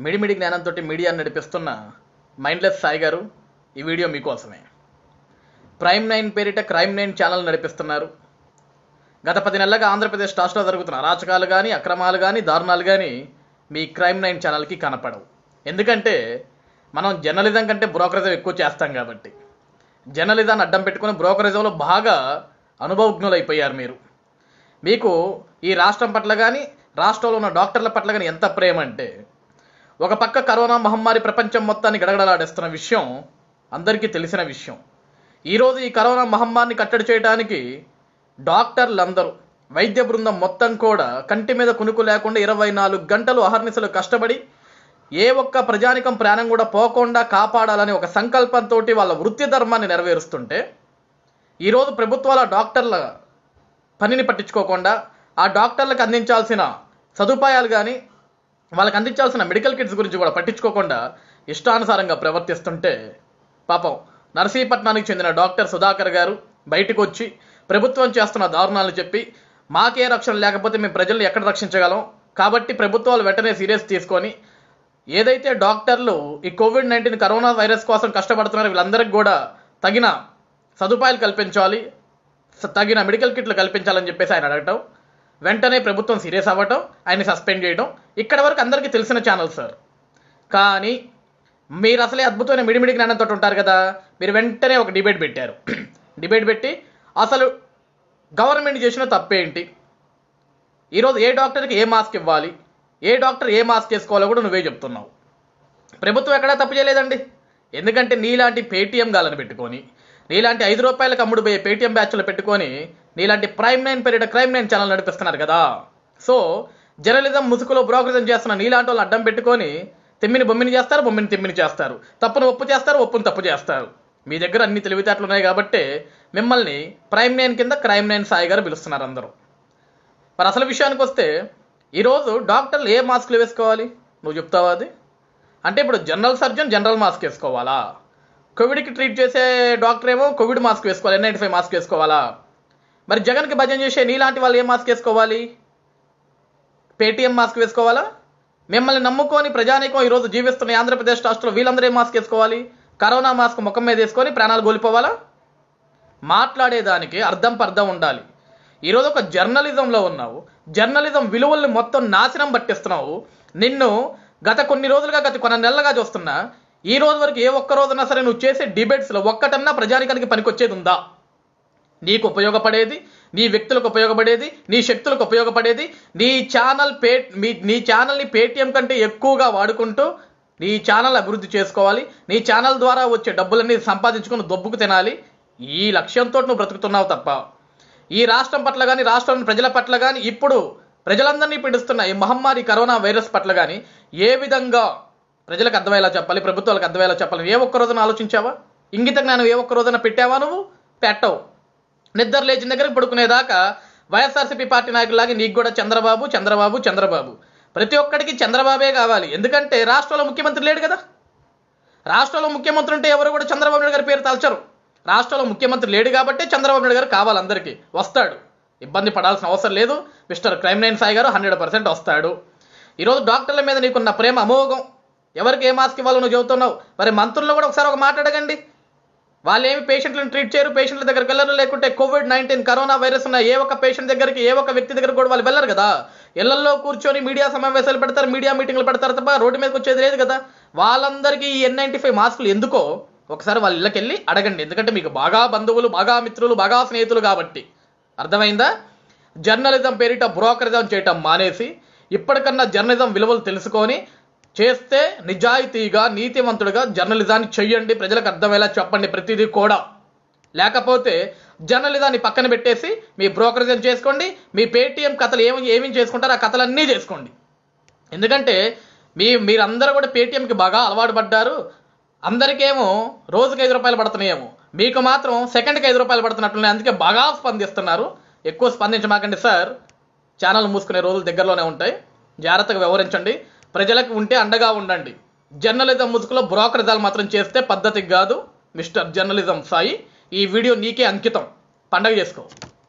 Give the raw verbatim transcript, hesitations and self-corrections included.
మిడిమిడి జ్ఞానంతో మీడియాను నడిపిస్తున్న మైండ్లెస్ సాయి గారు, ఈ వీడియో మీకోసమే. ప్రైమ్ నైన్ పేరిట క్రైమ్ నైన్ ఛానల్ నడిపిస్తున్నారు. గత పది నెలలుగా ఆంధ్రప్రదేశ్ రాష్ట్రంలో జరుగుతున్న అరాచకాలు కానీ, అక్రమాలు కానీ, దారుణాలు కానీ మీ క్రైమ్ నైన్ ఛానల్కి కనపడవు. ఎందుకంటే మనం జర్నలిజం కంటే బ్రోకరిజం ఎక్కువ చేస్తాం కాబట్టి. జర్నలిజాన్ని అడ్డం పెట్టుకుని బ్రోకరిజంలో బాగా అనుభవజ్ఞులు అయిపోయారు మీరు. మీకు ఈ రాష్ట్రం పట్ల కానీ, రాష్ట్రంలో ఉన్న డాక్టర్ల పట్ల కానీ ఎంత ప్రేమ అంటే, ఒక పక్క కరోనా మహమ్మారి ప్రపంచం మొత్తాన్ని గడగడలాడిస్తున్న విషయం అందరికీ తెలిసిన విషయం. ఈరోజు ఈ కరోనా మహమ్మారిని కట్టడి చేయడానికి డాక్టర్లందరూ, వైద్య బృందం మొత్తం కూడా కంటి మీద కునుకు లేకుండా ఇరవై నాలుగు గంటలు అహర్నిశలు కష్టపడి ఏ ఒక్క ప్రజానికం ప్రాణం కూడా పోకుండా కాపాడాలని ఒక సంకల్పంతో వాళ్ళ వృత్తి ధర్మాన్ని నెరవేరుస్తుంటే, ఈరోజు ప్రభుత్వాల డాక్టర్ల పనిని పట్టించుకోకుండా, ఆ డాక్టర్లకు అందించాల్సిన సదుపాయాలు కానీ, వాళ్ళకి అందించాల్సిన మెడికల్ కిట్స్ గురించి కూడా పట్టించుకోకుండా ఇష్టానుసారంగా ప్రవర్తిస్తుంటే, పాపం నర్సీపట్నానికి చెందిన డాక్టర్ సుధాకర్ గారు బయటకు వచ్చి ప్రభుత్వం చేస్తున్న దారుణాలను చెప్పి, మాకే రక్షణ లేకపోతే మేము ప్రజల్ని ఎక్కడ రక్షించగలం, కాబట్టి ప్రభుత్వాలు వెంటనే సీరియస్ తీసుకొని ఏదైతే డాక్టర్లు ఈ కోవిడ్ నైన్టీన్ కరోనా వైరస్ కోసం కష్టపడుతున్నారో వీళ్ళందరికీ కూడా తగిన సదుపాయాలు కల్పించాలి, తగిన మెడికల్ కిట్లు కల్పించాలని చెప్పేసి ఆయన అడగటం, వెంటనే ప్రభుత్వం సీరియస్ అవ్వటం, ఆయన్ని సస్పెండ్ చేయడం, ఇక్కడ వరకు అందరికీ తెలిసిన ఛానల్ సార్. కానీ మీరు అసలే అద్భుతమైన మిడిమిడి జ్ఞానంతో ఉంటారు కదా, మీరు వెంటనే ఒక డిబేట్ పెట్టారు. డిబేట్ పెట్టి అసలు గవర్నమెంట్ చేసిన తప్పేంటి, ఈరోజు ఏ డాక్టర్కి ఏ మాస్క్ ఇవ్వాలి, ఏ డాక్టర్ ఏ మాస్క్ వేసుకోవాలో కూడా నువ్వే చెప్తున్నావు. ప్రభుత్వం ఎక్కడా తప్పు చేయలేదండి. ఎందుకంటే నీలాంటి పేటీఎం గాలను పెట్టుకొని, నీలాంటి ఐదు రూపాయలకు అమ్ముడు పోయే పేటీఎం బ్యాచ్లు పెట్టుకొని నీలాంటి ప్రైమ్ నైన్ పేరిట క్రైమ్ నైన్ ఛానల్ నడిపిస్తున్నారు కదా. సో జర్నలిజం ముసుగులో బ్రోకరిజం చేస్తున్న నీలాంటి వాళ్ళు అడ్డం పెట్టుకొని తిమ్మిని బొమ్మిని చేస్తారు, బొమ్మిని తిమ్మిని చేస్తారు, తప్పును ఒప్పు చేస్తారు, ఒప్పును తప్పు చేస్తారు. మీ దగ్గర అన్ని తెలివితేటలు ఉన్నాయి కాబట్టి మిమ్మల్ని ప్రైమ్ నైన్ కింద క్రైమ్ నైన్ సాయి గారు పిలుస్తున్నారు అందరూ. మరి అసలు విషయానికి వస్తే, ఈరోజు డాక్టర్లు ఏ మాస్కులు వేసుకోవాలి నువ్వు చెప్తావా? అది అంటే ఇప్పుడు జనరల్ సర్జన్ జనరల్ మాస్క్ వేసుకోవాలా, కోవిడ్కి ట్రీట్ చేసే డాక్టర్ ఏమో కోవిడ్ మాస్క్ వేసుకోవాలి, ఎన్ నైంటీ ఫైవ్ మాస్క్ వేసుకోవాలా? మరి జగన్కి భజన చేసే నీలాంటి వాళ్ళు ఏ మాస్క్ వేసుకోవాలి? పేటీఎం మాస్క్ వేసుకోవాలా? మిమ్మల్ని నమ్ముకొని ప్రజానీకం ఈరోజు జీవిస్తున్న ఆంధ్రప్రదేశ్ రాష్ట్రంలో వీళ్ళందరూ ఏ మాస్క్ వేసుకోవాలి? కరోనా మాస్క్ ముఖం మీద వేసుకొని ప్రాణాలు కోల్పోవాలా? మాట్లాడేదానికి అర్థం పర్థం ఉండాలి. ఈరోజు ఒక జర్నలిజంలో ఉన్నావు, జర్నలిజం విలువల్ని మొత్తం నాశనం పట్టిస్తున్నావు. నిన్ను గత కొన్ని రోజులుగా, గత కొన్ని నెలలుగా చూస్తున్నా, ఈ రోజు వరకు ఏ ఒక్క రోజున్నా సరే నువ్వు చేసే డిబేట్స్లో ఒక్కటన్నా ప్రజానికానికి పనికొచ్చేది ఉందా? నీకు ఉపయోగపడేది, నీ వ్యక్తులకు ఉపయోగపడేది, నీ శక్తులకు ఉపయోగపడేది, నీ ఛానల్ పే మీ నీ ఛానల్ని పేటీఎం కంటే ఎక్కువగా వాడుకుంటూ నీ ఛానల్ అభివృద్ధి చేసుకోవాలి, నీ ఛానల్ ద్వారా వచ్చే డబ్బులన్నీ సంపాదించుకుని దొబ్బుకు తినాలి, ఈ లక్ష్యంతో నువ్వు బ్రతుకుతున్నావు తప్ప ఈ రాష్ట్రం పట్ల కానీ, రాష్ట్రంలోని ప్రజల పట్ల కానీ, ఇప్పుడు ప్రజలందరినీ పీడిస్తున్న ఈ మహమ్మారి కరోనా వైరస్ పట్ల కానీ ఏ విధంగా ప్రజలకు అర్థమయ్యేలా చెప్పాలి, ప్రభుత్వాలకు అర్థమయ్యేలా చెప్పాలి, ఏ ఒక్క రోజున ఆలోచించావా? ఇంగిత జ్ఞానం ఏ ఒక్క రోజున పెట్టావా? నువ్వు పెట్టవు. నిద్ర లేచిన దగ్గరకు పడుకునేదాకా వైఎస్ఆర్సీపీ పార్టీ నాయకులాగా నీకు కూడా చంద్రబాబు చంద్రబాబు చంద్రబాబు ప్రతి ఒక్కడికి చంద్రబాబే కావాలి. ఎందుకంటే రాష్ట్రంలో ముఖ్యమంత్రి లేడు కదా. రాష్ట్రంలో ముఖ్యమంత్రి ఉంటే ఎవరు కూడా చంద్రబాబు నాయుడు గారి పేరు తలచరు. రాష్ట్రంలో ముఖ్యమంత్రి లేడు కాబట్టి చంద్రబాబు నాయుడు గారు కావాలి, అందరికీ వస్తాడు, ఇబ్బంది పడాల్సిన అవసరం లేదు. మిస్టర్ క్రైమ్ నైన్ సాయి గారు హండ్రెడ్ పర్సెంట్ వస్తాడు. ఈరోజు డాక్టర్ల మీద నీకున్న ప్రేమ అమోఘం. ఎవరికి ఏ మాస్క్ ఇవ్వాలో నువ్వు చెబుతున్నావు. మరి మంత్రుల్లో కూడా ఒకసారి ఒక మాట అడగండి. వాళ్ళు ఏమి పేషెంట్లను ట్రీట్ చేయరు, పేషెంట్ల దగ్గరికి వెళ్ళరు. లేకుంటే కోవిడ్ నైన్టీన్ కరోనా వైరస్ ఉన్న ఏ ఒక్క పేషెంట్ దగ్గరికి, ఏ ఒక్క వ్యక్తి దగ్గర కూడా వాళ్ళు వెళ్ళరు కదా. ఇళ్లలో కూర్చొని మీడియా సమావేశాలు పెడతారు, మీడియా మీటింగ్లు పెడతారు తప్ప రోడ్డు మీదకి వచ్చేది లేదు కదా. వాళ్ళందరికీ ఈ ఎన్ నైంటీ ఫైవ్ మాస్కులు ఎందుకో ఒకసారి వాళ్ళ ఇళ్ళకి వెళ్ళి అడగండి. ఎందుకంటే మీకు బాగా బంధువులు, బాగా మిత్రులు, బాగా స్నేహితులు కాబట్టి. అర్థమైందా? జర్నలిజం పేరిట బ్రోకరిజం చేయటం మానేసి ఇప్పటికన్నా జర్నలిజం విలువలు తెలుసుకొని చేస్తే నిజాయితీగా, నీతివంతుడిగా జర్నలిజాన్ని చెయ్యండి, ప్రజలకు అర్థమయ్యేలా చెప్పండి ప్రతిదీ కూడా. లేకపోతే జర్నలిజాన్ని పక్కన పెట్టేసి మీ బ్రోకరిజం చేసుకోండి, మీ పేటీఎం కథలు ఏమి ఏమేమి చేసుకుంటారో ఆ కథలన్నీ చేసుకోండి. ఎందుకంటే మీ మీరందరూ కూడా పేటీఎంకి బాగా అలవాటు పడ్డారు. అందరికేమో రోజుకి ఐదు రూపాయలు పడుతున్నాయేమో, మీకు మాత్రం సెకండ్కి ఐదు రూపాయలు పడుతున్నట్లున్నాయి. అందుకే బాగా స్పందిస్తున్నారు. ఎక్కువ స్పందించమాకండి సార్, ఛానల్ మూసుకునే రోజులు దగ్గరలోనే ఉంటాయి. జాగ్రత్తగా వ్యవహరించండి, ప్రజలకు ఉంటే అండగా ఉండండి. జర్నలిజం ముసుగులో బ్రోకరిజాలు మాత్రం చేస్తే పద్ధతికి కాదు. మిస్టర్ జర్నలిజం సాయి, ఈ వీడియో నీకే అంకితం. పండగ చేసుకో.